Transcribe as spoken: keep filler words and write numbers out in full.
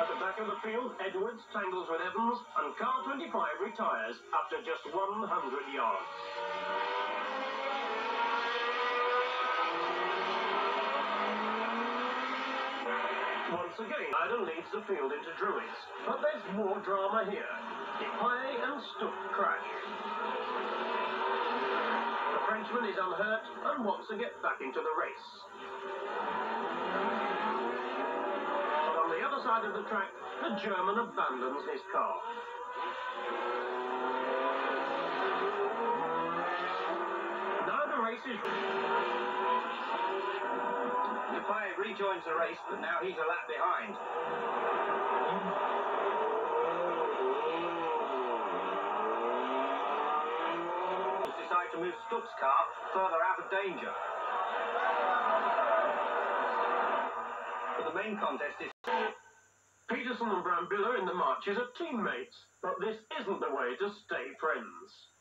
At the back of the field, Edwards tangles with Evans, and car twenty-five retires after just one hundred yards. Once again, Ida leads the field into Druids, but there's more drama here. DEPAILLER and Stuck crash. The Frenchman is unhurt and wants to get back into the race. But on the other side of the track, the German abandons his car. Now the race is... DEPAILLER rejoins the race, but now he's a lap behind. He's decided to move Stuck's car further out of danger. But the main contest is... Peterson and Brambilla in the marches are teammates, but this isn't the way to stay friends.